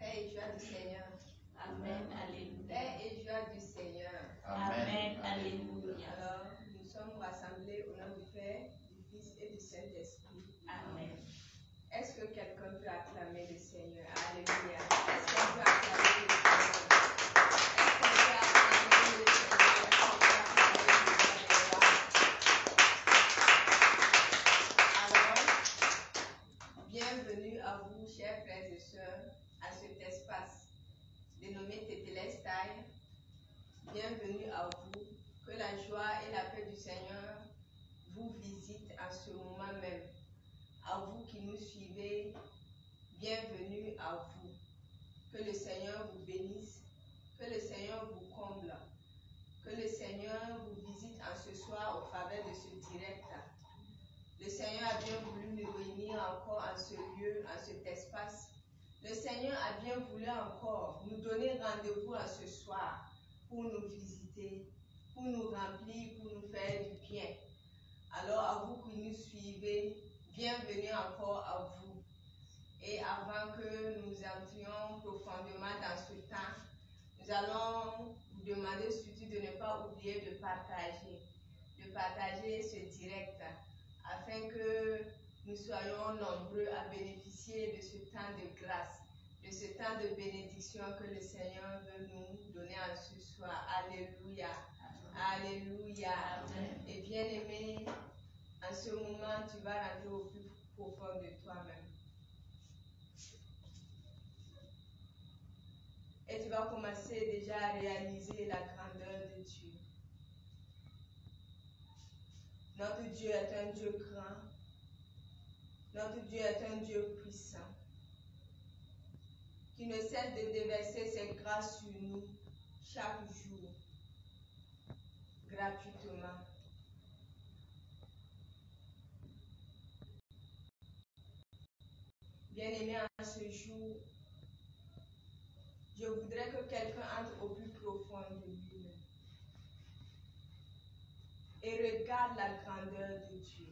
Paix et joie du Seigneur. Amen. Alléluia. Paix et joie du Seigneur. Amen. Alléluia. Alors, nous sommes rassemblés au nom du Père, du Fils et du Saint-Esprit. Amen. Est-ce que quelqu'un peut acclamer le Seigneur? Alléluia. Est-ce qu'on peut acclamer le Seigneur? Est-ce qu'on peut acclamer le Seigneur? Alors, bienvenue à vous, chers frères et sœurs, à cet espace dénommé Tétélestai. Bienvenue à vous. Que la joie et la paix du Seigneur vous visitent en ce moment même. À vous qui nous suivez, bienvenue à vous. Que le Seigneur vous bénisse, que le Seigneur vous comble, que le Seigneur vous visite en ce soir au travers de ce direct. Le Seigneur a bien voulu nous réunir encore en ce lieu, en cet espace. Le Seigneur a bien voulu encore nous donner rendez-vous en ce soir pour nous visiter, pour nous remplir, pour nous faire du bien. Alors à vous qui nous suivez, bienvenue encore à vous. Et avant que nous entrions profondément dans ce temps, nous allons vous demander surtout de ne pas oublier de partager ce direct afin que nous soyons nombreux à bénéficier de ce temps de grâce, de ce temps de bénédiction que le Seigneur veut nous donner en ce soir. Alléluia. Alléluia. Amen. Et bien-aimé, en ce moment, tu vas rentrer au plus profond de toi-même. Et tu vas commencer déjà à réaliser la grandeur de Dieu. Notre Dieu est un Dieu grand. Notre Dieu est un Dieu puissant, qui ne cesse de déverser ses grâces sur nous chaque jour, gratuitement. Bien-aimé, en ce jour, je voudrais que quelqu'un entre au plus profond de lui-même et regarde la grandeur de Dieu.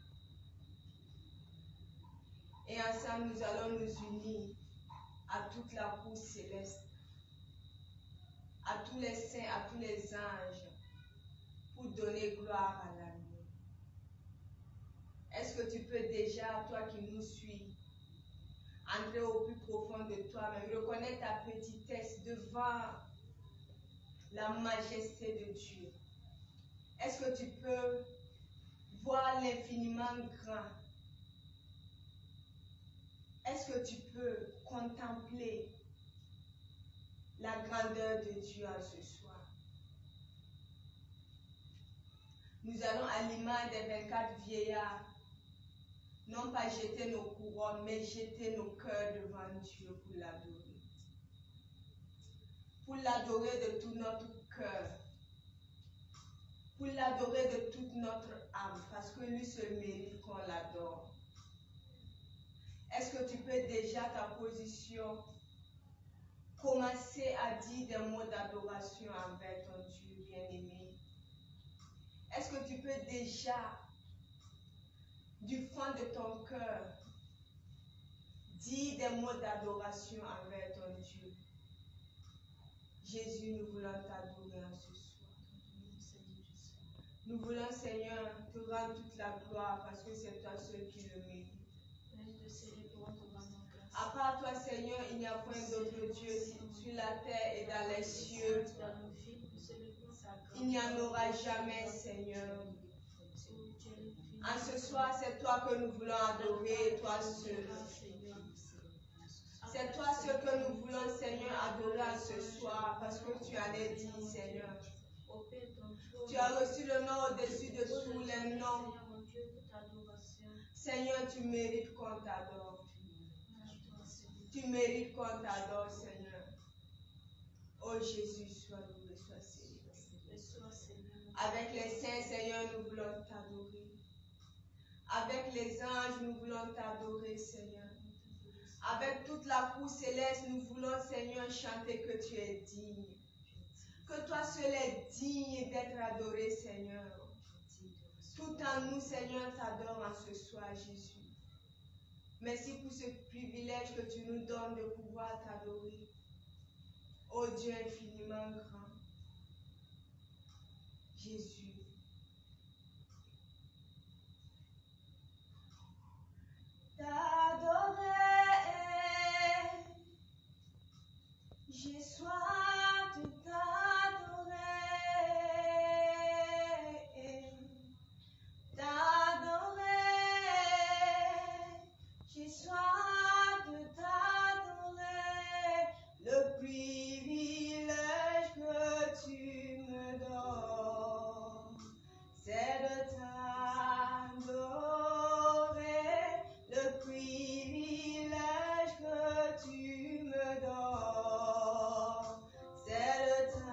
Et ensemble, nous allons nous unir à toute la cour céleste, à tous les saints, à tous les anges, pour donner gloire à l'agneau. Est-ce que tu peux déjà, toi qui nous suis, entrer au plus profond de toi-même, reconnaître ta petitesse devant la majesté de Dieu? Est-ce que tu peux voir l'infiniment grand? Est-ce que tu peux contempler la grandeur de Dieu en ce soir? Nous allons à l'image des 24 vieillards, non pas jeter nos couronnes, mais jeter nos cœurs devant Dieu pour l'adorer. Pour l'adorer de tout notre cœur, pour l'adorer de toute notre âme, parce que lui seul mérite qu'on l'adore. Est-ce que tu peux déjà, ta position, commencer à dire des mots d'adoration envers ton Dieu bien-aimé? Est-ce que tu peux déjà, du fond de ton cœur, dire des mots d'adoration envers ton Dieu? Jésus, nous voulons t'adorer en ce soir. Nous voulons, Seigneur, te rendre toute la gloire parce que c'est toi seul qui le mérite. À part toi, Seigneur, il n'y a point d'autre Dieu sur la terre et dans les cieux. Il n'y en aura jamais, Seigneur. En ce soir, c'est toi que nous voulons adorer, toi seul. C'est toi seul que nous voulons, Seigneur, adorer en ce soir parce que tu en es dit, Seigneur. Tu as reçu le nom au-dessus de tous les noms. Seigneur, tu mérites qu'on t'adore. Tu mérites qu'on t'adore, Seigneur. Oh Jésus, sois loué, sois célébré. Avec les saints, Seigneur, nous voulons t'adorer. Avec les anges, nous voulons t'adorer, Seigneur. Avec toute la cour céleste, nous voulons, Seigneur, chanter que tu es digne. Que toi seul es digne d'être adoré, Seigneur. Tout en nous, Seigneur, t'adore en ce soir, Jésus. Merci pour ce privilège que tu nous donnes de pouvoir t'adorer. Ô Dieu infiniment grand, Jésus. T'adorer, j'ai soif de t'adorer. T'adorer, j'ai soif de t'adorer. Le privilège que tu me donnes, c'est de t'adorer. Le privilège que tu me donnes, c'est de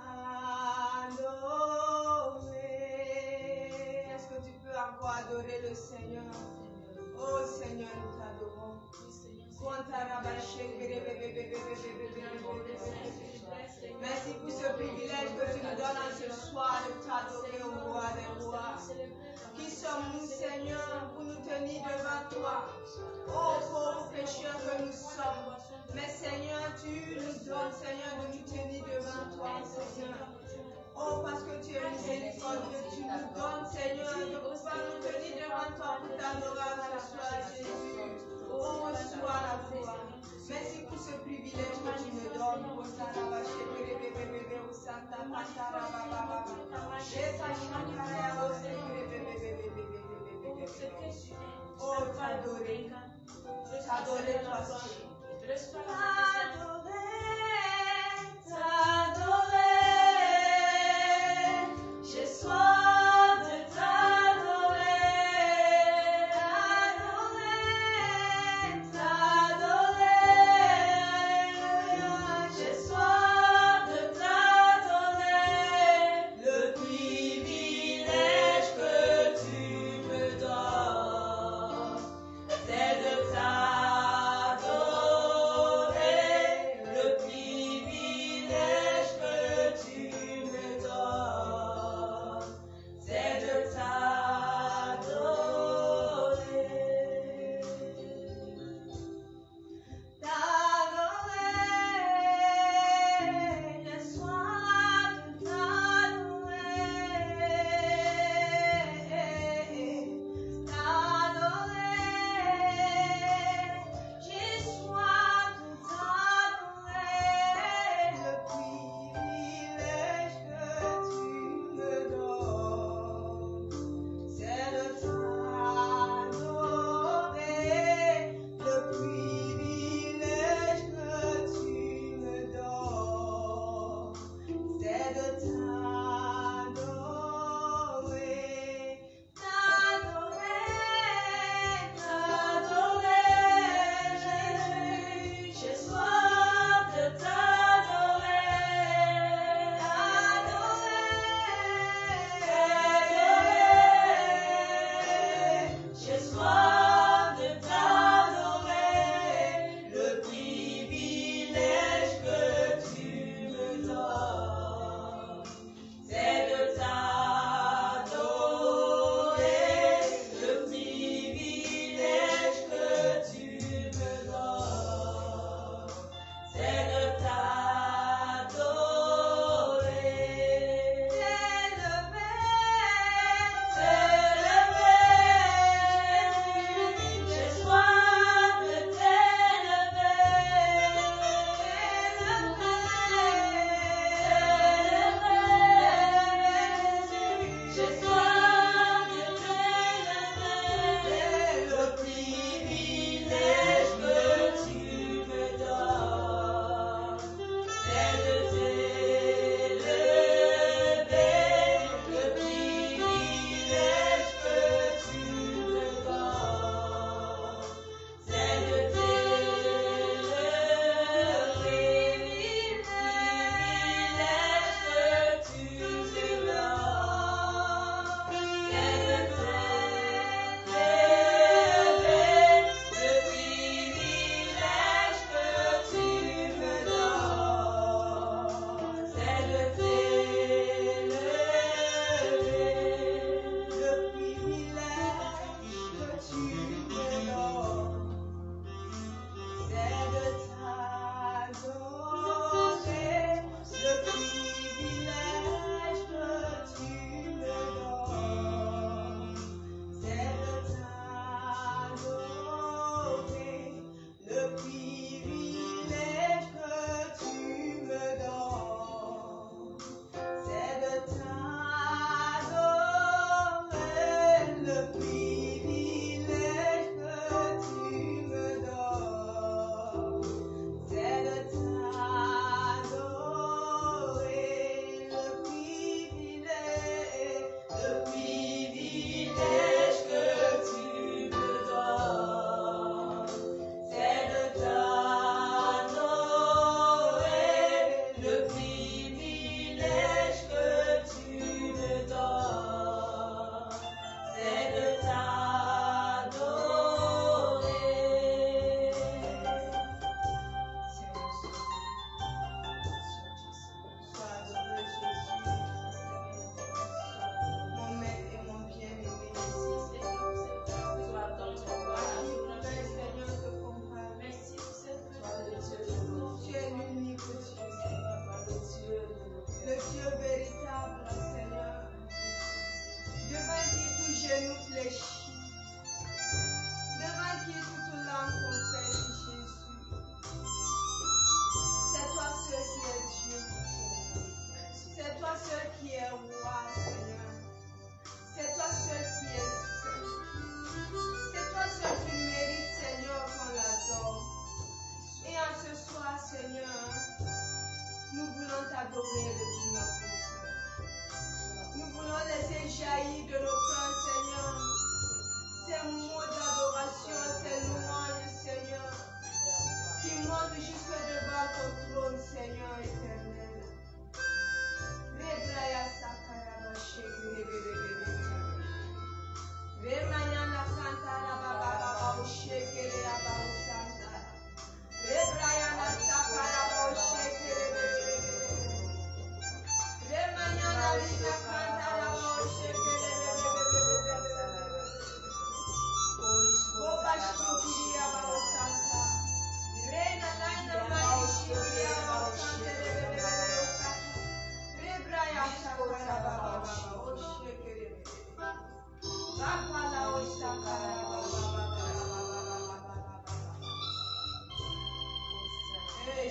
t'adorer. Est-ce que tu peux encore adorer le Seigneur? Oh Seigneur, nous t'adorons. Merci pour ce privilège que tu nous donnes ce soir de t'adorer au roi des rois. Qui sommes-nous, Seigneur, pour nous tenir devant toi? Oh, pauvres pécheurs que nous sommes. Mais Seigneur, tu nous donnes, Seigneur, de nous tenir devant toi, Seigneur. Oh, parce que tu es miséricordieux, tu nous donnes, Seigneur, de pouvoir nous tenir devant toi pour t'adorer ce soir, Jésus. Oh, reçois la gloire. Merci pour ce privilège que tu me donnes. Oh, t'adorer. T'adorer, toi seul. T'adorer, j'ai soif de t'adorer, j'ai soif de t'adorer, le privilège que tu me donnes, c'est de t'adorer.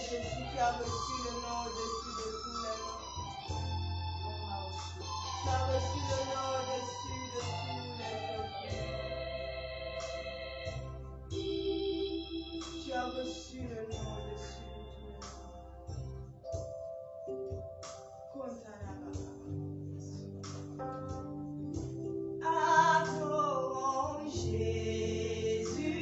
Jésus qui a reçu le nom au-dessus de tous les noms. Tu as reçu le nom au-dessus de tous les autres noms. Tu as reçu le nom au-dessus de tous les noms. Adorons Jésus.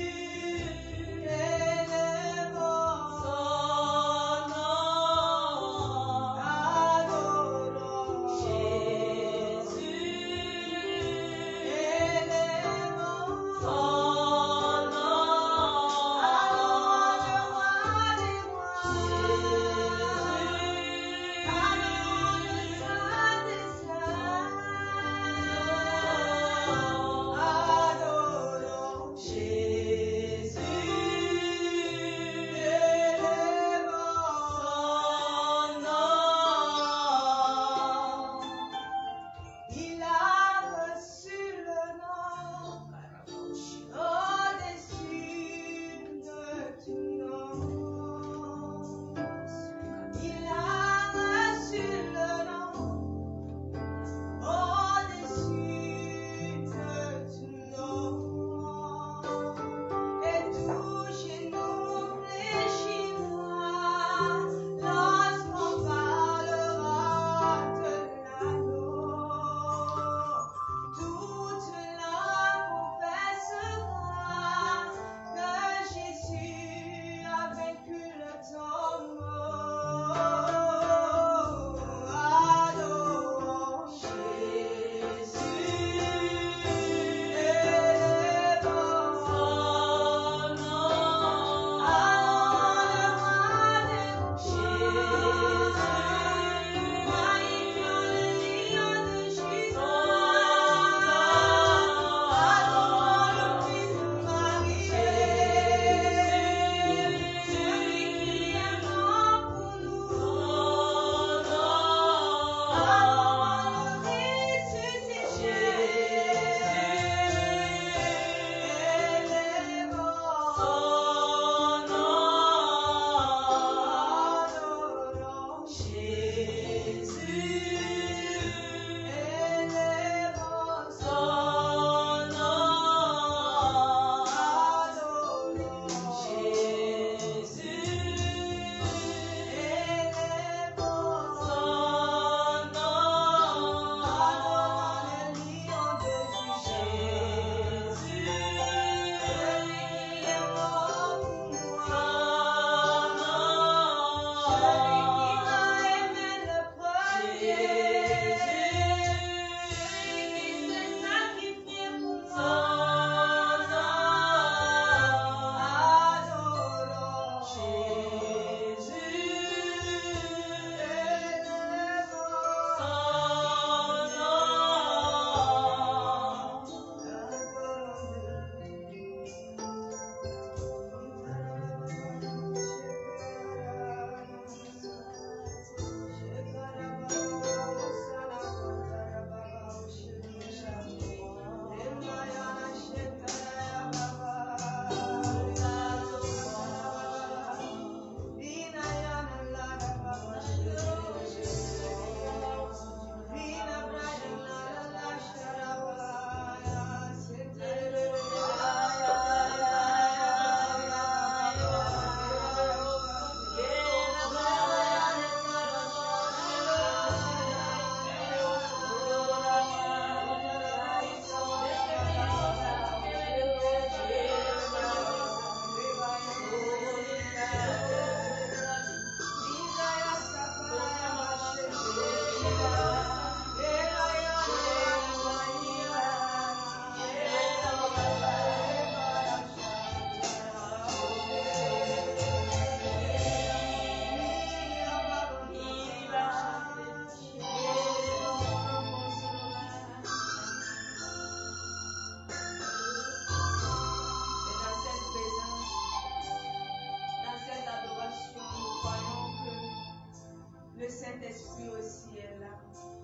Saint-Esprit aussi est là.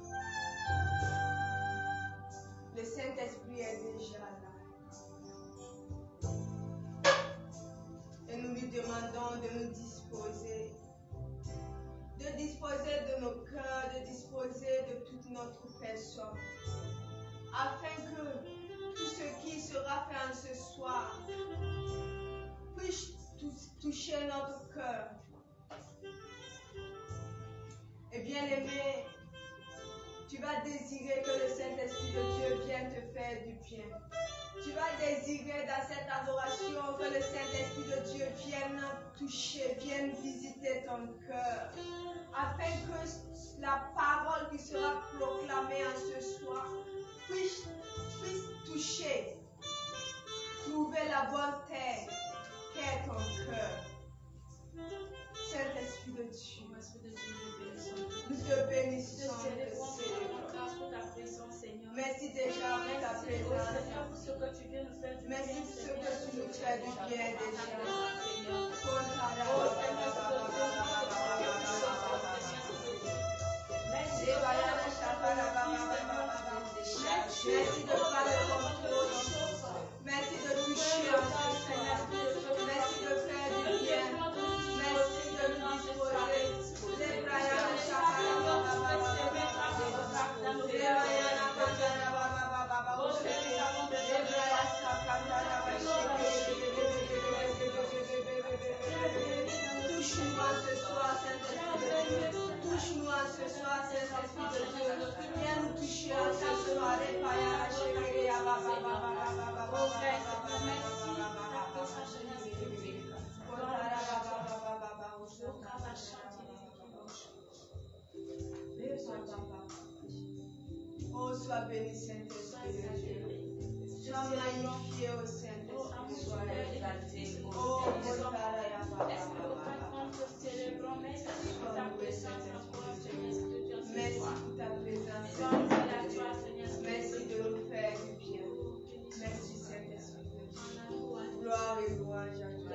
Le Saint-Esprit est déjà là. Et nous lui demandons de nous disposer disposer de nos cœurs, de disposer de toute notre personne, afin que tout ce qui sera fait en ce soir puisse toucher notre cœur. Et bien aimé, tu vas désirer que le Saint-Esprit de Dieu vienne te faire du bien. Tu vas désirer dans cette adoration que le Saint-Esprit de Dieu vienne toucher, vienne visiter ton cœur, afin que la parole qui sera proclamée en ce soir puisse toucher, trouver la bonne terre qu'est ton cœur. Saint-Esprit de Dieu, nous te bénissons, merci déjà pour ta présence. Merci pour ce que tu nous fais du bien déjà. Merci de faire le contrôle. Merci de toucher en ce soir. Merci de faire du bien. Merci de nous disposer. Touche-nous ce soir, Saint-Esprit. Touche-nous ce soir, Saint-Esprit de Dieu. Viens nous toucher ce soir. Oh, sois béni, Saint-Esprit de Dieu. Sois magnifié au Saint-Esprit. Sois exalté. Oh, merci pour ta présence. Merci de nous faire du bien. Merci, Saint-Esprit de Dieu. Gloire et louange à toi.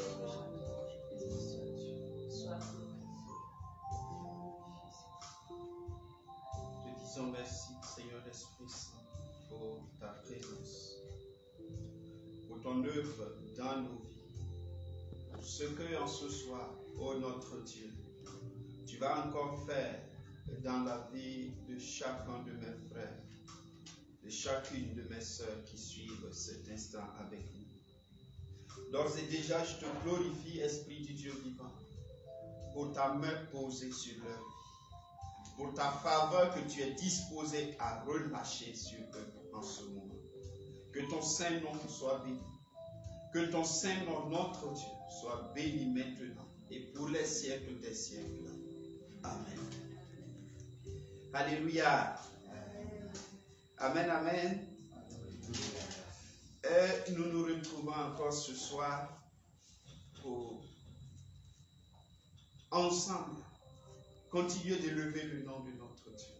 Te disons merci, Seigneur Esprit Saint, pour ta présence, pour ton œuvre dans nos vies, pour ce que en ce soir, ô notre Dieu, tu vas encore faire dans la vie de chacun de mes frères, de chacune de mes sœurs qui suivent cet instant avec nous. D'ores et déjà, je te glorifie, Esprit du Dieu vivant, pour ta main posée sur leur vie, pour ta faveur que tu es disposé à relâcher sur eux en ce moment. Que ton saint nom soit béni. Que ton saint nom, notre Dieu, soit béni maintenant et pour les siècles des siècles. Amen. Alléluia. Amen, amen. Et nous nous retrouvons encore ce soir pour ensemble continuer d'élever le nom de notre Dieu.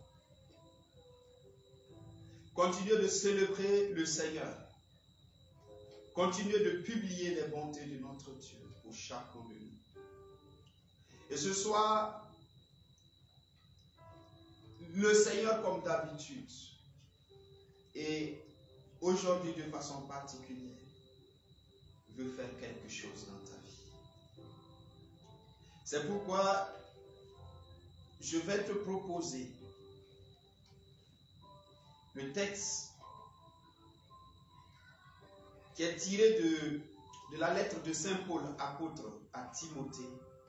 Continuer de célébrer le Seigneur. Continuer de publier les bontés de notre Dieu pour chacun de nous. Et ce soir, le Seigneur, comme d'habitude, et aujourd'hui de façon particulière, veut faire quelque chose dans ta vie. C'est pourquoi je vais te proposer le texte qui est tiré de la lettre de Saint Paul, apôtre à Timothée.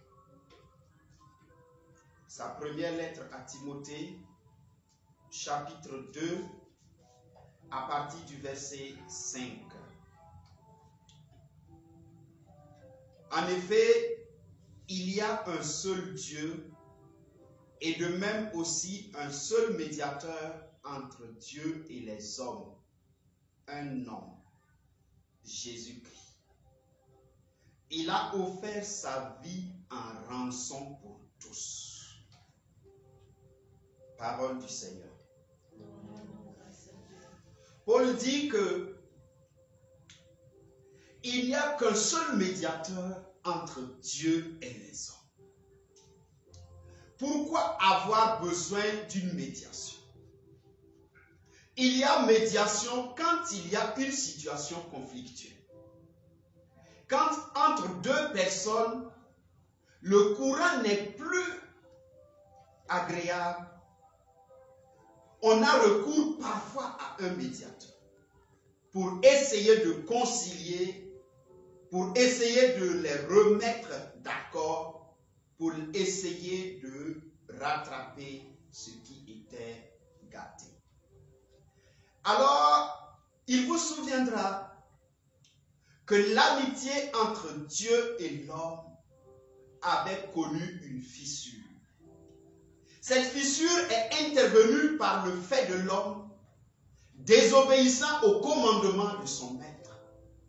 Sa première lettre à Timothée, chapitre 2, à partir du verset 5. En effet, il y a un seul Dieu et de même aussi un seul médiateur entre Dieu et les hommes, un homme, Jésus-Christ. Il a offert sa vie en rançon pour tous. Parole du Seigneur. Paul dit que il n'y a qu'un seul médiateur entre Dieu et les hommes. Pourquoi avoir besoin d'une médiation? Il y a médiation quand il y a une situation conflictuelle. Quand entre deux personnes, le courant n'est plus agréable, on a recours parfois à un médiateur pour essayer de concilier, pour essayer de les remettre d'accord, pour essayer de rattraper ce qui était gâté. Alors, il vous souviendra que l'amitié entre Dieu et l'homme avait connu une fissure. Cette fissure est intervenue par le fait de l'homme désobéissant au commandement de son maître.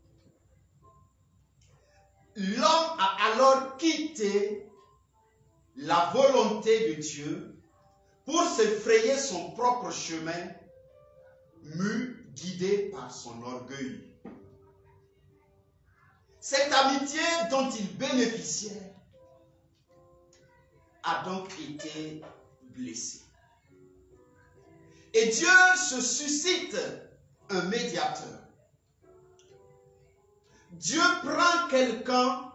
L'homme a alors quitté la volonté de Dieu pour se frayer son propre chemin, guidé par son orgueil. Cette amitié dont il bénéficiait a donc été blessée. Et Dieu se suscite un médiateur. Dieu prend quelqu'un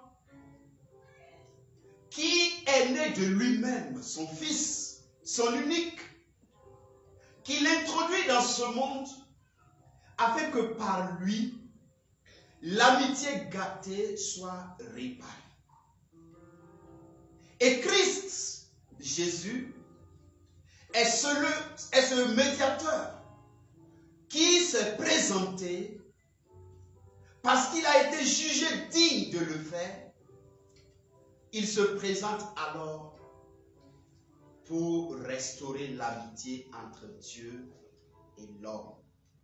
qui est né de lui-même, son fils, son unique, qu'il introduit dans ce monde afin que par lui, l'amitié gâtée soit réparée. Et Christ, Jésus, est ce médiateur qui s'est présenté parce qu'il a été jugé digne de le faire. Il se présente alors pour restaurer l'amitié entre Dieu et l'homme.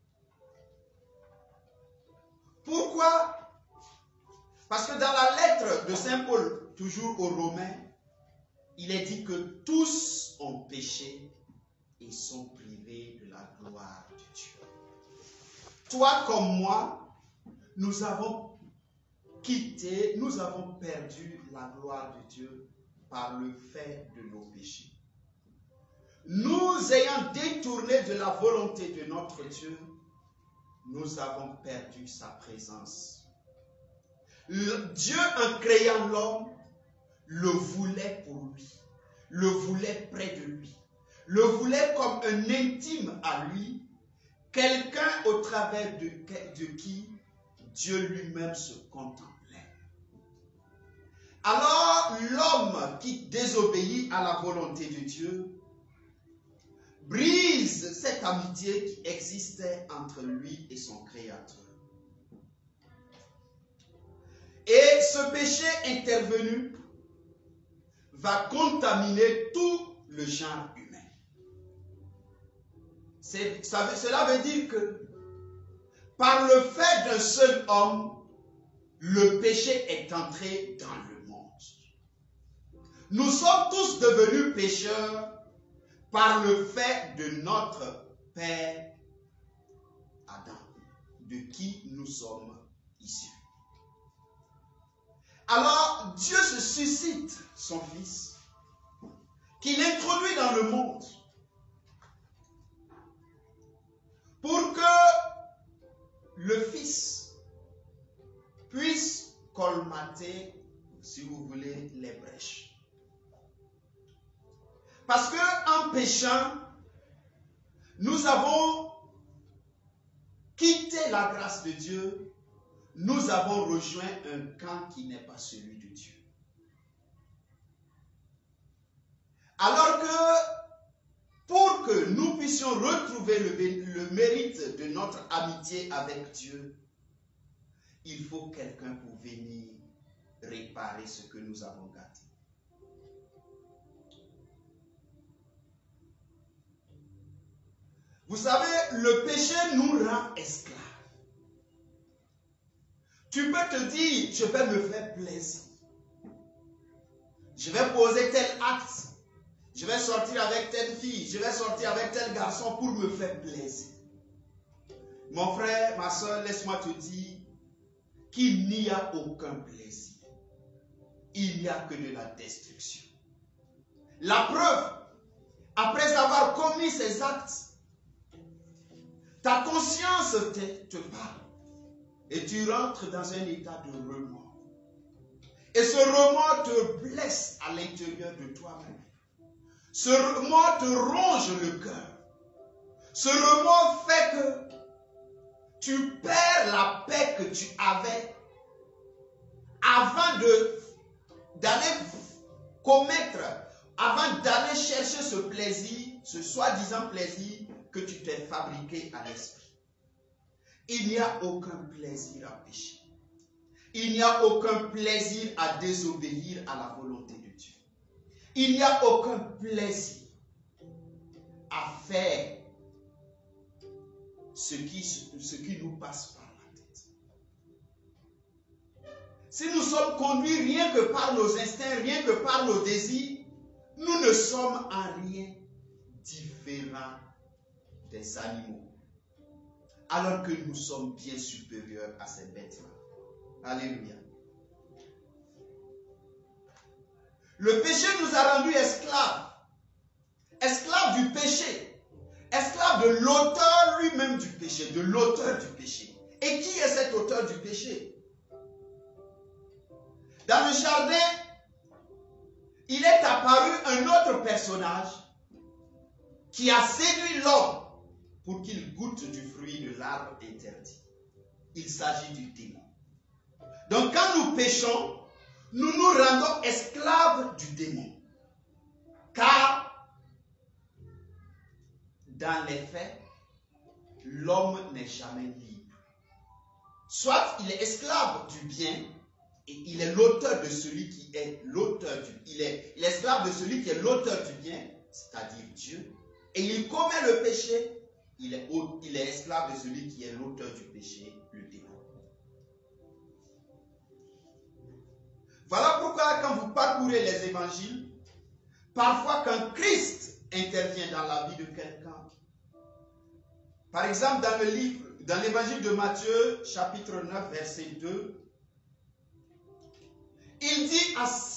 Pourquoi? Parce que dans la lettre de Saint Paul, toujours aux Romains, il est dit que tous ont péché et sont privés de la gloire de Dieu. Toi comme moi, nous avons quitté, nous avons perdu la gloire de Dieu par le fait de nos péchés. Nous ayant détourné de la volonté de notre Dieu, nous avons perdu sa présence. Dieu, en créant l'homme, le voulait pour lui, le voulait près de lui, le voulait comme un intime à lui, quelqu'un au travers de qui Dieu lui-même se contemplait. Alors, l'homme qui désobéit à la volonté de Dieu brise cette amitié qui existait entre lui et son Créateur. Et ce péché intervenu va contaminer tout le genre humain. Cela veut dire que par le fait d'un seul homme, le péché est entré dans le monde. Nous sommes tous devenus pécheurs par le fait de notre Père Adam, de qui nous sommes issus. Alors, Dieu se suscite son Fils, qu'il introduit dans le monde, pour que le Fils puisse colmater, si vous voulez, les brèches. Parce qu'en péchant, nous avons quitté la grâce de Dieu, nous avons rejoint un camp qui n'est pas celui de Dieu. Alors que, pour que nous puissions retrouver le mérite de notre amitié avec Dieu, il faut quelqu'un pour venir réparer ce que nous avons gâté. Vous savez, le péché nous rend esclaves. Tu peux te dire, je vais me faire plaisir. Je vais poser tel acte. Je vais sortir avec telle fille. Je vais sortir avec tel garçon pour me faire plaisir. Mon frère, ma soeur, laisse-moi te dire qu'il n'y a aucun plaisir. Il n'y a que de la destruction. La preuve, après avoir commis ces actes, ta conscience te parle et tu rentres dans un état de remords. Et ce remords te blesse à l'intérieur de toi-même. Ce remords te ronge le cœur. Ce remords fait que tu perds la paix que tu avais avant d'aller commettre, avant d'aller chercher ce plaisir, ce soi-disant plaisir que tu t'es fabriqué à l'esprit. Il n'y a aucun plaisir à pécher. Il n'y a aucun plaisir à désobéir à la volonté de Dieu. Il n'y a aucun plaisir à faire ce qui nous passe par la tête. Si nous sommes conduits rien que par nos instincts, rien que par nos désirs, nous ne sommes en rien différents des animaux. Alors que nous sommes bien supérieurs à ces bêtes-là. Alléluia. Le péché nous a rendus esclaves. Esclaves du péché. Esclaves de l'auteur lui-même du péché. De l'auteur du péché. Et qui est cet auteur du péché? Dans le jardin, il est apparu un autre personnage qui a séduit l'homme pour qu'il goûte du fruit de l'arbre interdit. Il s'agit du démon. Donc quand nous péchons, nous nous rendons esclaves du démon. Car, dans les faits, l'homme n'est jamais libre. Soit il est esclave du bien, et il est l'auteur de celui qui est l'auteur du bien. Il est esclave de celui qui est l'auteur du bien, c'est-à-dire Dieu. Et il commet le péché, il est esclave de celui qui est l'auteur du péché, le démon. Voilà pourquoi quand vous parcourez les évangiles, parfois quand Christ intervient dans la vie de quelqu'un, par exemple dans l'évangile de Matthieu, chapitre 9, verset 2, il dit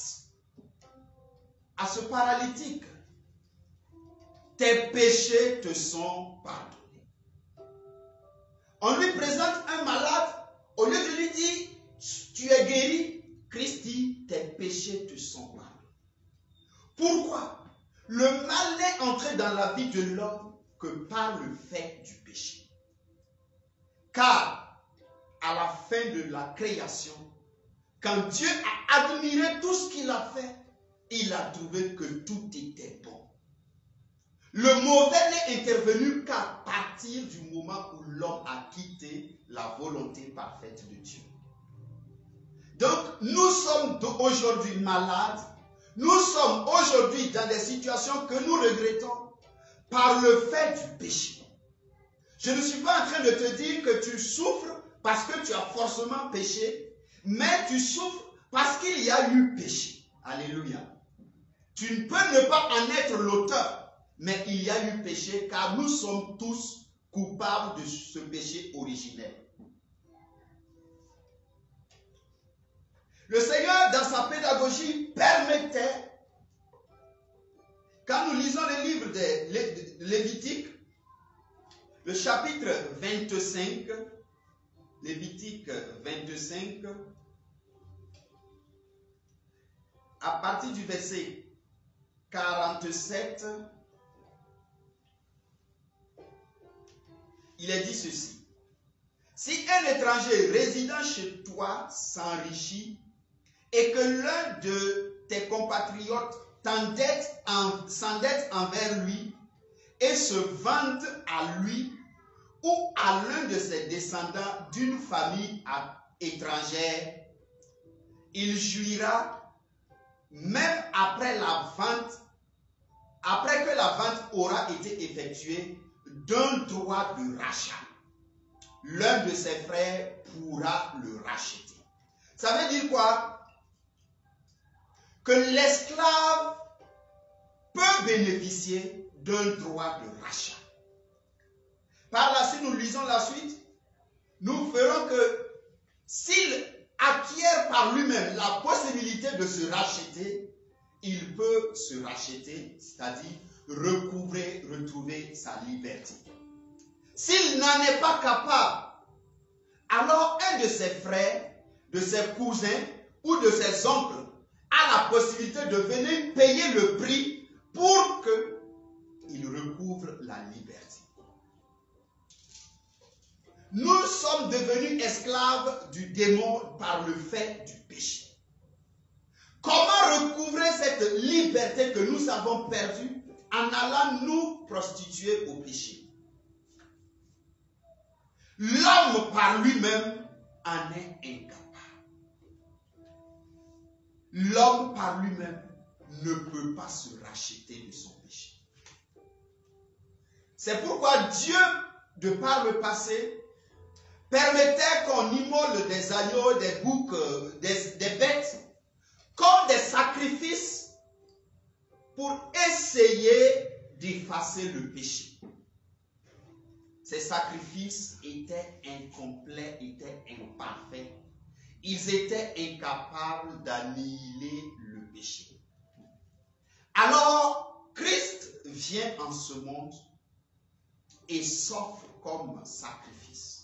à ce paralytique, tes péchés te sont pardonnés. On lui présente un malade, au lieu de lui dire, tu es guéri, Christ dit, tes péchés te sont pardonnés. Pourquoi? Le mal n'est entré dans la vie de l'homme que par le fait du péché. Car, à la fin de la création, quand Dieu a admiré tout ce qu'il a fait, il a trouvé que tout était bon. Le mauvais n'est intervenu qu'à partir du moment où l'homme a quitté la volonté parfaite de Dieu. Donc, nous sommes aujourd'hui malades. Nous sommes aujourd'hui dans des situations que nous regrettons par le fait du péché. Je ne suis pas en train de te dire que tu souffres parce que tu as forcément péché, mais tu souffres parce qu'il y a eu péché. Alléluia. Tu ne peux ne pas en être l'auteur, mais il y a eu péché car nous sommes tous coupables de ce péché originel. Le Seigneur, dans sa pédagogie, permettait, quand nous lisons les livres de Lévitique, le chapitre 25, Lévitique 25, à partir du verset 47, il est dit ceci. Si un étranger résidant chez toi s'enrichit et que l'un de tes compatriotes s'endette envers lui et se vante à lui ou à l'un de ses descendants d'une famille étrangère, il jouira même après que la vente aura été effectuée, d'un droit de rachat. L'un de ses frères pourra le racheter. Ça veut dire quoi? Que l'esclave peut bénéficier d'un droit de rachat. Par là, si nous lisons la suite, nous verrons que s'il acquiert par lui-même la possibilité de se racheter, il peut se racheter, c'est-à-dire retrouver sa liberté. S'il n'en est pas capable, alors un de ses frères, de ses cousins ou de ses oncles a la possibilité de venir payer le prix pour qu'il recouvre la liberté. Nous sommes devenus esclaves du démon par le fait du péché. Comment recouvrer cette liberté que nous avons perdue en allant nous prostituer au péché? L'homme par lui-même en est incapable. L'homme par lui-même ne peut pas se racheter de son péché. C'est pourquoi Dieu, de par le passé, permettait qu'on immole des agneaux, des boucs, des bêtes, comme des sacrifices pour essayer d'effacer le péché. Ces sacrifices étaient incomplets, étaient imparfaits. Ils étaient incapables d'annihiler le péché. Alors, Christ vient en ce monde et s'offre comme sacrifice.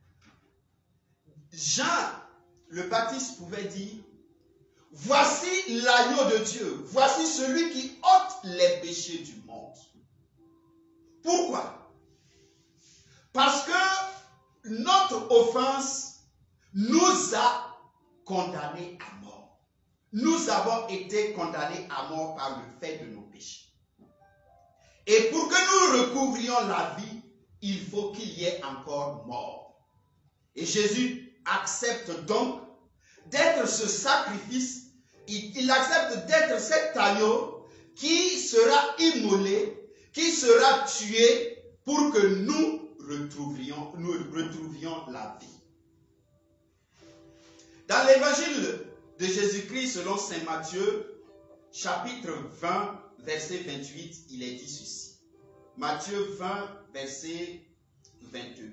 Jean, le Baptiste, pouvait dire: voici l'agneau de Dieu, voici celui qui ôte les péchés du monde. Pourquoi? Parce que notre offense nous a condamnés à mort. Nous avons été condamnés à mort par le fait de nos péchés. Et pour que nous recouvrions la vie, il faut qu'il y ait encore mort. Et Jésus accepte donc d'être ce sacrifice, il accepte d'être cet agneau qui sera immolé, qui sera tué pour que nous retrouvions la vie. Dans l'évangile de Jésus-Christ selon saint Matthieu, chapitre 20, verset 28, il est dit ceci. Matthieu 20, verset 28.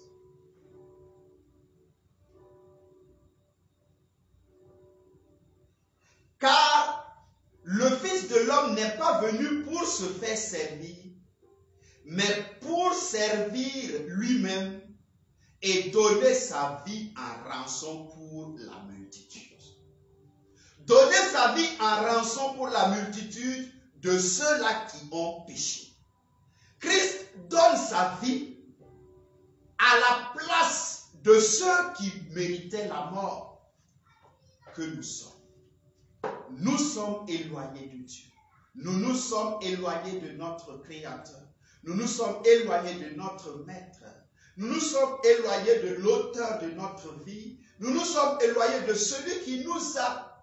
Car le Fils de l'homme n'est pas venu pour se faire servir, mais pour servir lui-même et donner sa vie en rançon pour la multitude. Donner sa vie en rançon pour la multitude de ceux-là qui ont péché. Christ donne sa vie à la place de ceux qui méritaient la mort que nous sommes. Nous sommes éloignés de Dieu. Nous nous sommes éloignés de notre Créateur. Nous nous sommes éloignés de notre Maître. Nous nous sommes éloignés de l'auteur de notre vie. Nous nous sommes éloignés de celui qui nous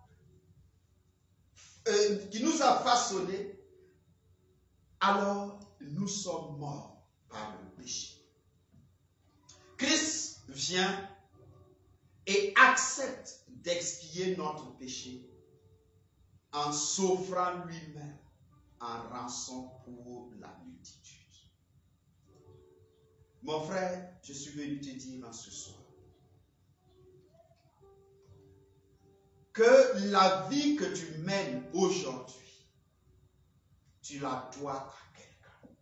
a façonnés. Alors, nous sommes morts par le péché. Christ vient et accepte d'expier notre péché en s'offrant lui-même en rançon pour la multitude. Mon frère, je suis venu te dire en ce soir que la vie que tu mènes aujourd'hui, tu la dois à quelqu'un.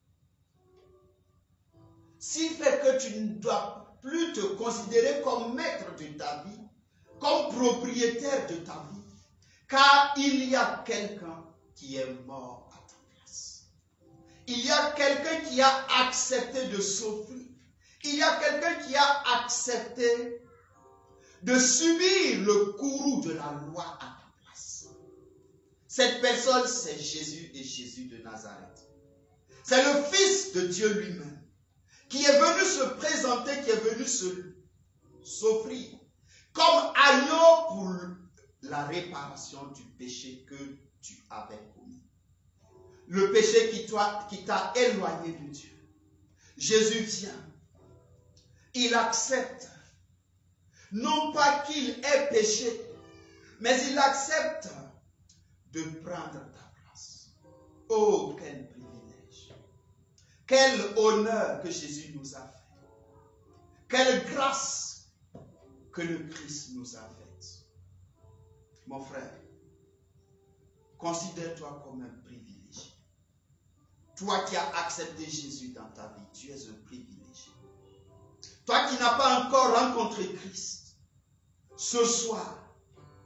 S'il fait que tu ne dois plus te considérer comme maître de ta vie, comme propriétaire de ta vie, car il y a quelqu'un qui est mort à ta place. Il y a quelqu'un qui a accepté de souffrir. Il y a quelqu'un qui a accepté de subir le courroux de la loi à ta place. Cette personne, c'est Jésus et Jésus de Nazareth. C'est le Fils de Dieu lui-même qui est venu se présenter, qui est venu s'offrir comme agneau pour la réparation du péché que tu avais commis. Le péché qui t'a éloigné de Dieu. Jésus vient. Il accepte. Non pas qu'il ait péché, mais il accepte de prendre ta place. Oh, quel privilège. Quel honneur que Jésus nous a fait. Quelle grâce que le Christ nous a faite. Mon frère, considère-toi comme un privilégié. Toi qui as accepté Jésus dans ta vie, tu es un privilégié. Toi qui n'as pas encore rencontré Christ, ce soir,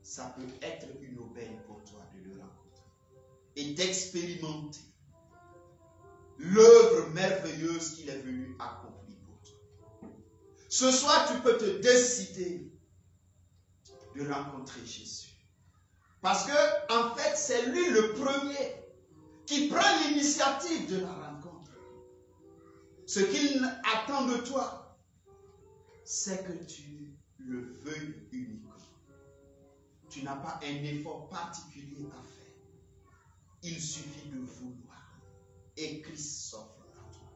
ça peut être une aubaine pour toi de le rencontrer et d'expérimenter l'œuvre merveilleuse qu'il est venu accomplir pour toi. Ce soir, tu peux te décider de rencontrer Jésus. Parce que, en fait, c'est lui le premier qui prend l'initiative de la rencontre. Ce qu'il attend de toi, c'est que tu le veuilles uniquement. Tu n'as pas un effort particulier à faire. Il suffit de vouloir. Et Christ s'offre à toi.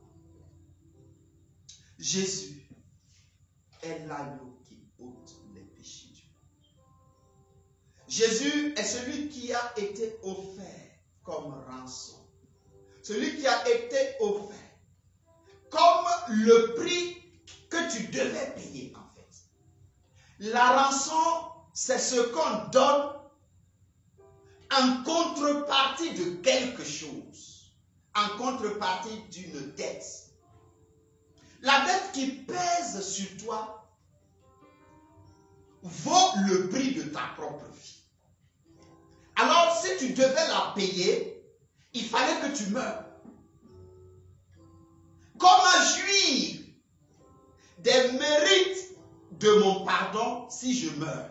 Jésus est l'agneau qui ôte les péchés du monde. Jésus est celui qui a été offert comme rançon. Celui qui a été offert comme le prix que tu devais payer en fait. La rançon, c'est ce qu'on donne en contrepartie de quelque chose. En contrepartie d'une dette. La dette qui pèse sur toi vaut le prix de ta propre vie. Alors, si tu devais la payer, il fallait que tu meures. Comment jouir des mérites de mon pardon si je meurs?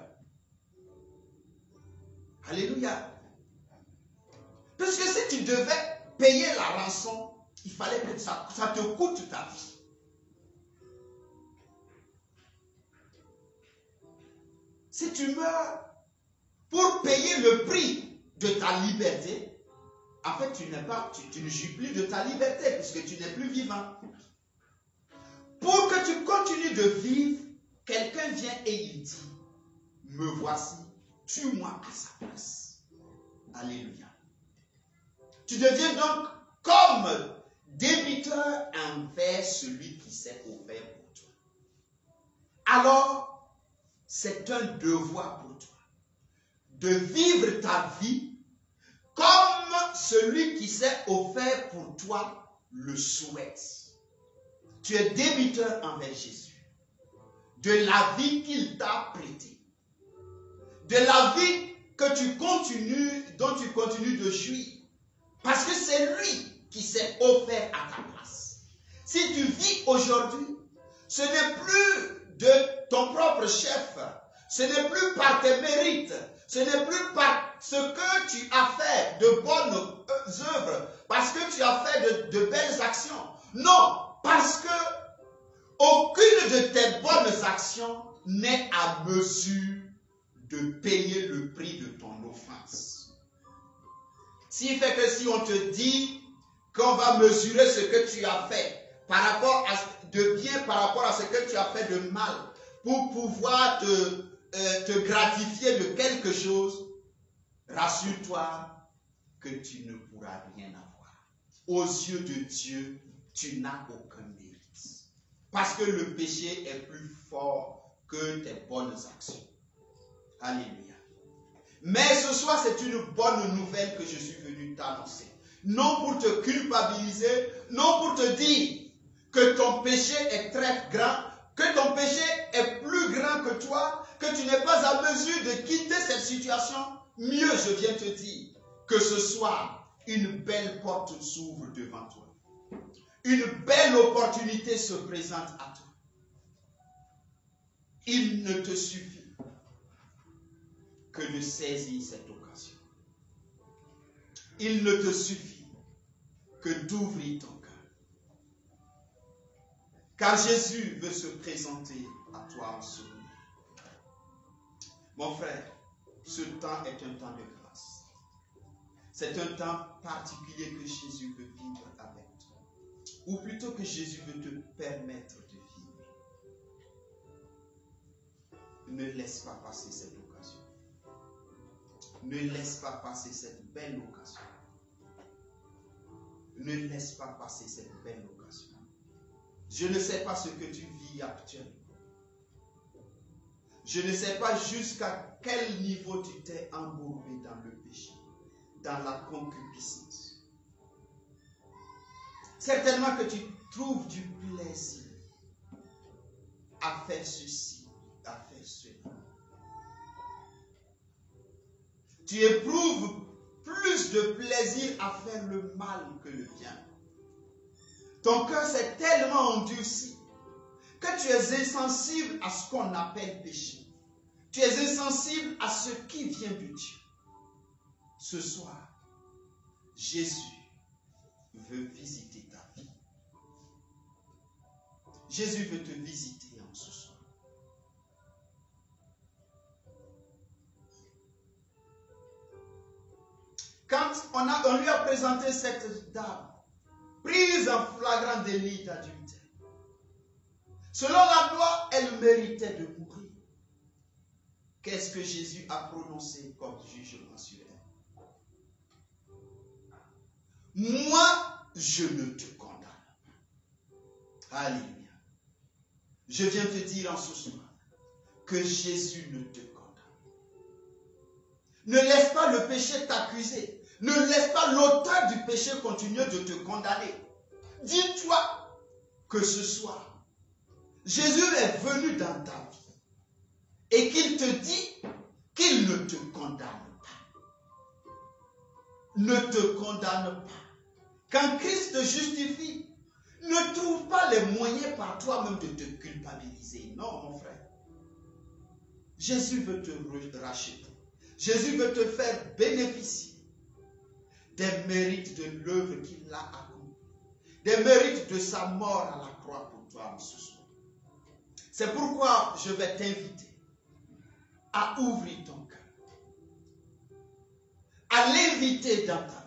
Alléluia. Puisque si tu devais payer la rançon, il fallait que ça te coûte ta vie. Si tu meurs pour payer le prix de ta liberté, en fait, tu ne jouis plus de ta liberté puisque tu n'es plus vivant. Pour que tu continues de vivre, quelqu'un vient et il dit, me voici, tue-moi à sa place. Alléluia. Tu deviens donc comme débiteur envers celui qui s'est offert pour toi. Alors, c'est un devoir pour toi de vivre ta vie comme celui qui s'est offert pour toi le souhaite. Tu es débiteur envers Jésus, de la vie qu'il t'a prêtée, de la vie dont tu continues de jouir. Parce que c'est lui qui s'est offert à ta place. Si tu vis aujourd'hui, ce n'est plus de ton propre chef, ce n'est plus par tes mérites, ce n'est plus par ce que tu as fait de bonnes œuvres, parce que tu as fait de belles actions. Non, parce que aucune de tes bonnes actions n'est à mesure de payer le prix de ton offense. S'il fait que si on te dit qu'on va mesurer ce que tu as fait par rapport de bien par rapport à ce que tu as fait de mal pour pouvoir te gratifier de quelque chose, rassure-toi que tu ne pourras rien avoir. Aux yeux de Dieu, tu n'as aucun mérite. Parce que le péché est plus fort que tes bonnes actions. Alléluia. Mais ce soir, c'est une bonne nouvelle que je suis venu t'annoncer. Non pour te culpabiliser, non pour te dire que ton péché est très grand, que ton péché est plus grand que toi, que tu n'es pas à mesure de quitter cette situation. Mieux, je viens te dire que ce soir, une belle porte s'ouvre devant toi. Une belle opportunité se présente à toi. Il ne te suffit que de saisir cette occasion. Il ne te suffit que d'ouvrir ton cœur. Car Jésus veut se présenter à toi en ce moment. Mon frère, ce temps est un temps de grâce. C'est un temps particulier que Jésus veut vivre avec toi. Ou plutôt que Jésus veut te permettre de vivre. Ne laisse pas passer cette occasion. Ne laisse pas passer cette belle occasion. Ne laisse pas passer cette belle occasion. Je ne sais pas ce que tu vis actuellement. Je ne sais pas jusqu'à quel niveau tu t'es embourbé dans le péché, dans la concupiscence. Certainement que tu trouves du plaisir à faire ceci, à faire cela. Tu éprouves plus de plaisir à faire le mal que le bien. Ton cœur s'est tellement endurci que tu es insensible à ce qu'on appelle péché. Tu es insensible à ce qui vient de Dieu. Ce soir, Jésus veut visiter ta vie. Jésus veut te visiter en ce soir. Quand on lui a présenté cette dame, prise en flagrant délit d'adultère, selon la loi, elle méritait de mourir. Qu'est-ce que Jésus a prononcé comme jugement sur elle? Moi, je ne te condamne pas. Alléluia. Je viens te dire en ce soir que Jésus ne te condamne pas. Ne laisse pas le péché t'accuser. Ne laisse pas l'auteur du péché continuer de te condamner. Dis-toi que ce soir, Jésus est venu dans ta vie et qu'il te dit qu'il ne te condamne pas. Ne te condamne pas. Quand Christ te justifie, ne trouve pas les moyens par toi-même de te culpabiliser. Non, mon frère. Jésus veut te racheter. Jésus veut te faire bénéficier des mérites de l'œuvre qu'il a accomplie, des mérites de sa mort à la croix pour toi en ce soir. C'est pourquoi je vais t'inviter à ouvrir ton cœur, à l'inviter dans ta vie.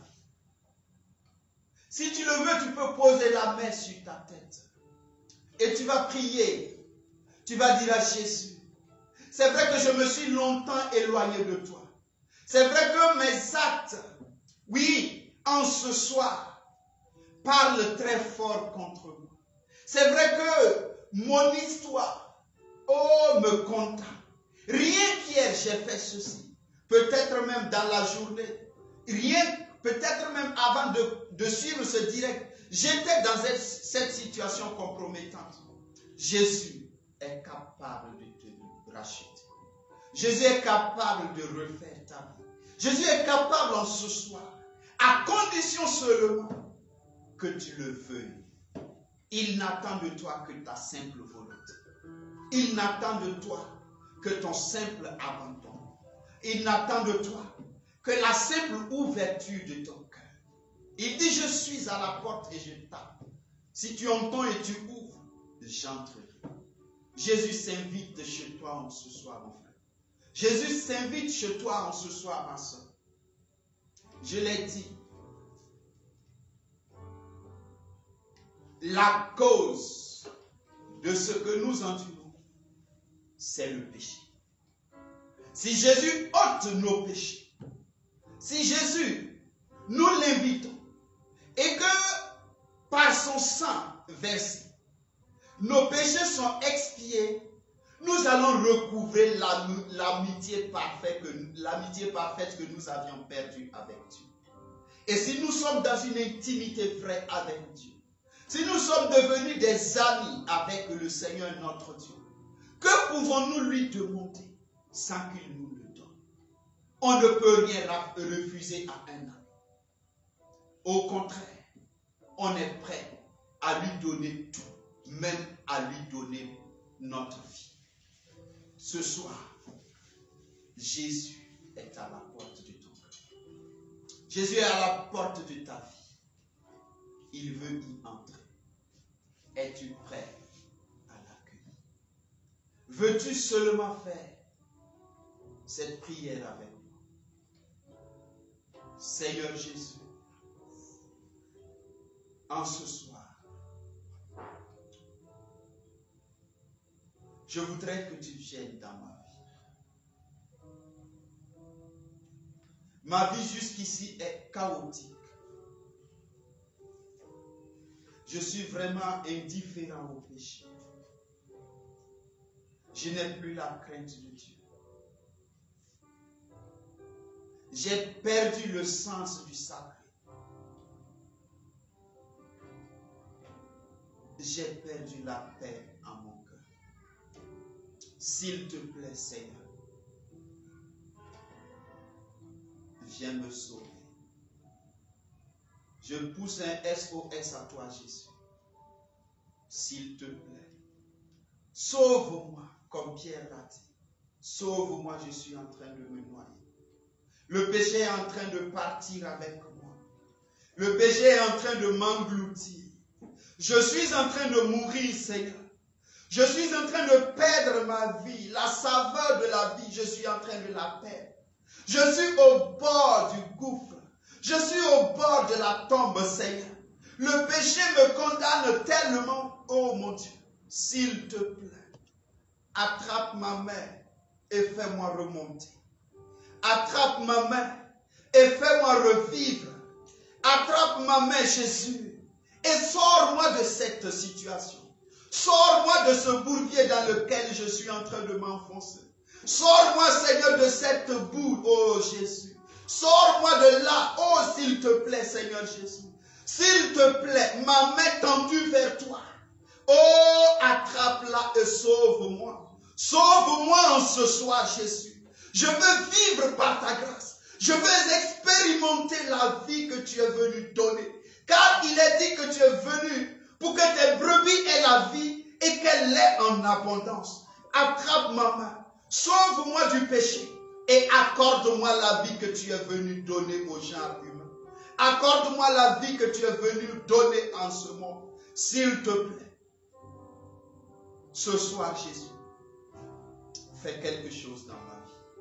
Si tu le veux, tu peux poser la main sur ta tête et tu vas prier. Tu vas dire à Jésus, c'est vrai que je me suis longtemps éloigné de toi. C'est vrai que mes actes, oui, en ce soir, parlent très fort contre moi. C'est vrai que mon histoire, oh, me condamne. Rien qu'hier, j'ai fait ceci. Peut-être même dans la journée. Peut-être même avant de suivre ce direct. J'étais dans cette situation compromettante. Jésus est capable de te racheter. Jésus est capable de refaire ta vie. Jésus est capable en ce soir, à condition seulement que tu le veuilles. Il n'attend de toi que ta simple volonté. Il n'attend de toi que ton simple abandon. Il n'attend de toi que la simple ouverture de ton cœur. Il dit, je suis à la porte et je tape. Si tu entends et tu ouvres, j'entrerai. Jésus s'invite chez toi en ce soir, mon frère. Jésus s'invite chez toi en ce soir, ma soeur. Je l'ai dit. La cause de ce que nous endurons, c'est le péché. Si Jésus ôte nos péchés, si Jésus, nous l'invitons, et que par son sang versé, nos péchés sont expiés, nous allons recouvrer l'amitié parfaite que nous avions perdue avec Dieu. Et si nous sommes dans une intimité vraie avec Dieu, si nous sommes devenus des amis avec le Seigneur notre Dieu, que pouvons-nous lui demander sans qu'il nous le donne? On ne peut rien refuser à un ami. Au contraire, on est prêt à lui donner tout, même à lui donner notre vie. Ce soir, Jésus est à la porte de ton cœur. Jésus est à la porte de ta vie. Il veut y entrer. Es-tu prêt à l'accueillir? Veux-tu seulement faire cette prière avec moi? Seigneur Jésus, en ce soir, je voudrais que tu viennes dans ma vie. Ma vie jusqu'ici est chaotique. Je suis vraiment indifférent au péché. Je n'ai plus la crainte de Dieu. J'ai perdu le sens du sacré. J'ai perdu la paix en mon cœur. S'il te plaît, Seigneur, viens me sauver. Je pousse un SOS à toi, Jésus. S'il te plaît, sauve-moi comme Pierre l'a dit. Sauve-moi, je suis en train de me noyer. Le péché est en train de partir avec moi. Le péché est en train de m'engloutir. Je suis en train de mourir, Seigneur. Je suis en train de perdre ma vie. La saveur de la vie, je suis en train de la perdre. Je suis au bord du gouffre. Je suis au bord de la tombe, Seigneur. Le péché me condamne tellement. Oh mon Dieu, s'il te plaît, attrape ma main et fais-moi remonter. Attrape ma main et fais-moi revivre. Attrape ma main, Jésus, et sors-moi de cette situation. Sors-moi de ce bourbier dans lequel je suis en train de m'enfoncer. Sors-moi, Seigneur, de cette boue, oh Jésus. Sors-moi de là, oh s'il te plaît, Seigneur Jésus. S'il te plaît, ma main tendue vers toi. Oh, attrape-la et sauve-moi. Sauve-moi en ce soir, Jésus. Je veux vivre par ta grâce. Je veux expérimenter la vie que tu es venu donner. Car il est dit que tu es venu pour que tes brebis aient la vie et qu'elle l'ait en abondance. Attrape ma main. Sauve-moi du péché et accorde-moi la vie que tu es venu donner aux gens humains. Accorde-moi la vie que tu es venu donner en ce monde. S'il te plaît. Ce soir, Jésus, fais quelque chose dans ma vie.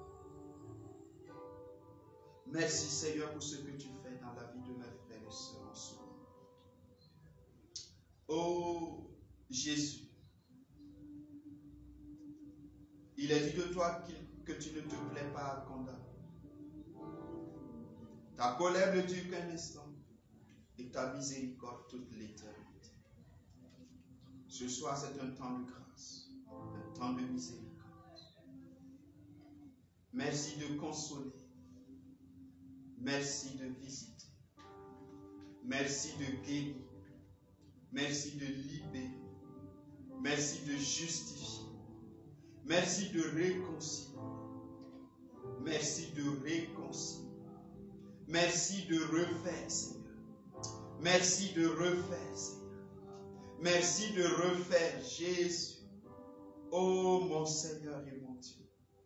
Merci, Seigneur, pour ce que tu fais dans la vie de mes frères et sœurs en ce moment. Oh, Jésus, il est dit de toi que tu ne te plais pas à condamner. Ta colère ne dure qu'un instant et ta miséricorde toute l'éternité. Ce soir, c'est un temps de grâce, un temps de miséricorde. Merci de consoler. Merci de visiter. Merci de guérir. Merci de libérer. Merci de justifier. Merci de réconcilier. Merci de réconcilier. Merci de refaire, Seigneur. Merci de refaire, Seigneur. Merci de refaire, Jésus. Oh mon Seigneur et mon Dieu.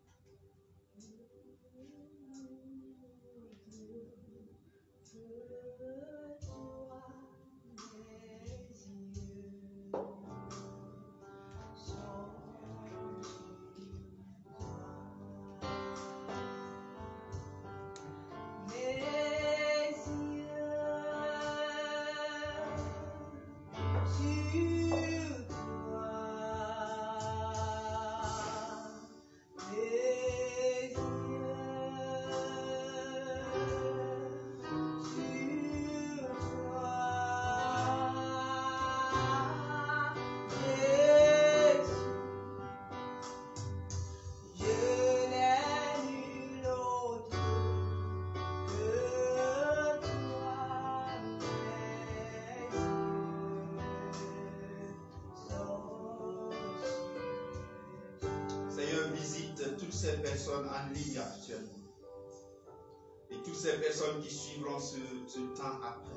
Ces personnes en ligne actuellement et toutes ces personnes qui suivront ce temps après,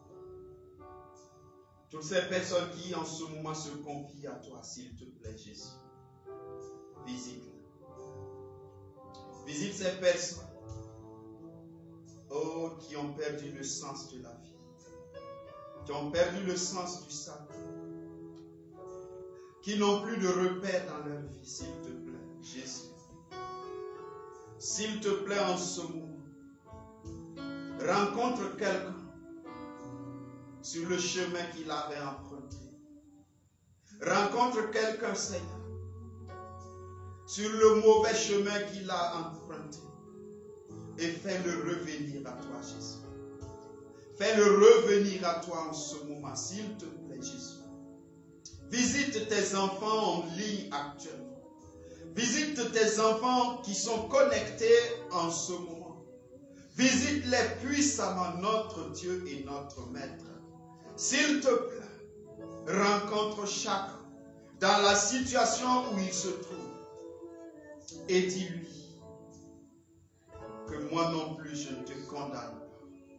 toutes ces personnes qui en ce moment se confient à toi, s'il te plaît, Jésus, visite ces personnes, oh, qui ont perdu le sens de la vie, qui ont perdu le sens du salut, qui n'ont plus de repères dans leur vie, s'il te plaît, Jésus. S'il te plaît, en ce moment, rencontre quelqu'un sur le chemin qu'il avait emprunté. Rencontre quelqu'un, Seigneur, sur le mauvais chemin qu'il a emprunté. Et fais-le revenir à toi, Jésus. Fais-le revenir à toi en ce moment, s'il te plaît, Jésus. Visite tes enfants en ligne actuellement. Visite tes enfants qui sont connectés en ce moment. Visite-les puissamment, notre Dieu et notre Maître. S'il te plaît, rencontre chacun dans la situation où il se trouve et dis-lui que moi non plus je ne te condamne pas.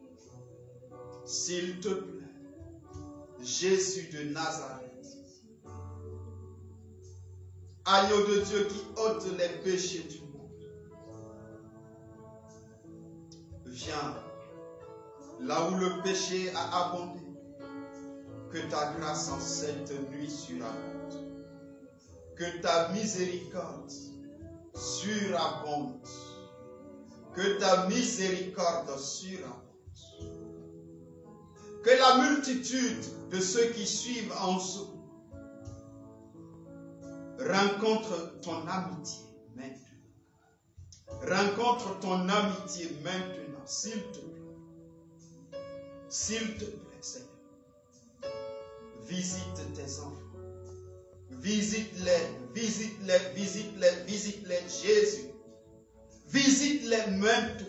S'il te plaît, Jésus de Nazareth, agneau de Dieu qui ôte les péchés du monde, viens là où le péché a abondé, que ta grâce en cette nuit surabonde, que ta miséricorde surabonde, que ta miséricorde surabonde, que la multitude de ceux qui suivent en dessous rencontre ton amitié maintenant. Rencontre ton amitié maintenant, s'il te plaît. S'il te plaît, Seigneur. Visite tes enfants. Visite-les, visite-les, visite-les, visite-les, Jésus. Visite-les maintenant.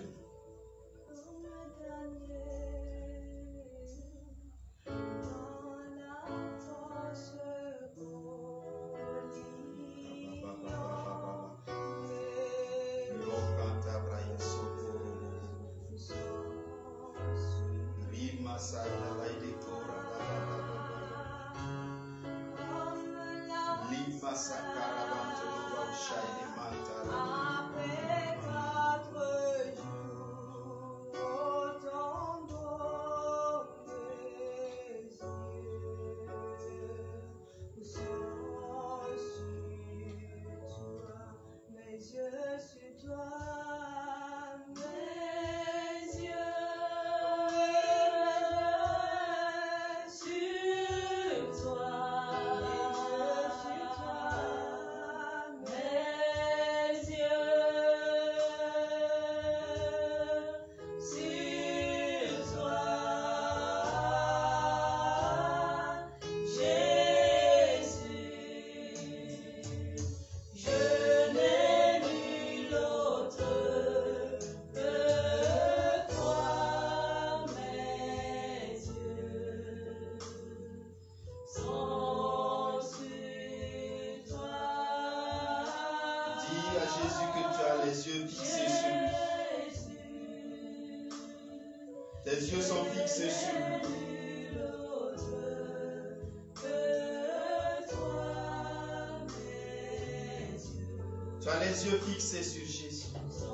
Tu as les yeux fixés sur Jésus.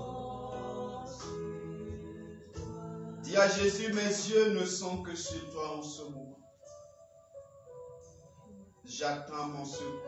Dis à Jésus, mes yeux ne sont que sur toi en ce moment. J'attends mon secours.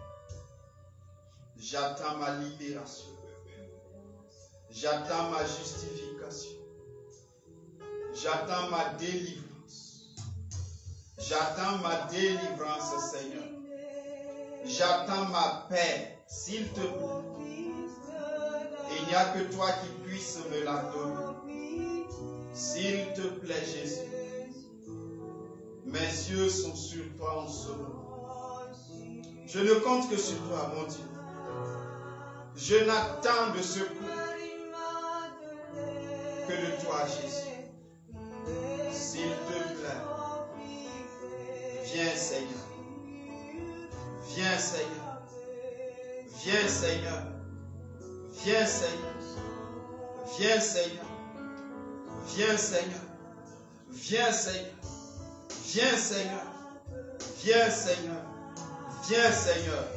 J'attends ma libération. J'attends ma justification. J'attends ma délivrance. J'attends ma délivrance, Seigneur. J'attends ma paix, s'il te plaît. Il n'y a que toi qui puisses me la donner. S'il te plaît, Jésus. Mes yeux sont sur toi en ce moment. Je ne compte que sur toi, mon Dieu. Je n'attends de secours que de toi, Jésus. S'il te plaît. Viens, Seigneur. Viens, Seigneur. Viens, Seigneur. Viens, Seigneur. Viens, Seigneur. Viens, Seigneur. Viens, Seigneur. Viens, Seigneur. Viens, Seigneur. Viens, Seigneur.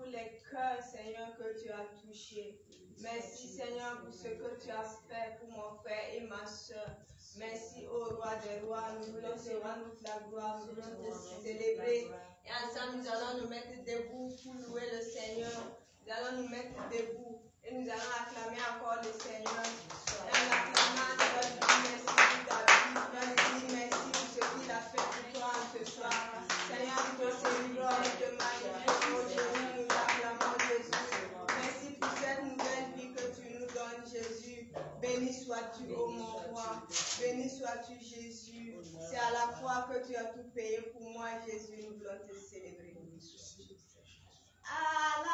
pour les cœurs, Seigneur, que tu as touchés. Merci, Seigneur, pour ce que tu as fait pour mon frère et ma soeur. Merci, ô roi des rois. Nous voulons te rendre toute la gloire. Nous voulons te célébrer. Et ensemble, nous allons nous mettre debout pour louer le Seigneur. Nous allons nous mettre debout et nous allons acclamer encore le Seigneur. Et en acclamant, tu vas lui dire merci pour ta vie. Tu vas lui dire merci pour ce qu'il a fait pour toi ce soir. Seigneur, nous te célébrons, nous te magnifions, oh Jésus, nous acclamons Jésus. Merci pour cette nouvelle vie que tu nous donnes, Jésus. Béni sois-tu, ô mon roi. Béni sois-tu, Jésus. C'est à la croix que tu as tout payé pour moi, Jésus. Nous voulons te célébrer. À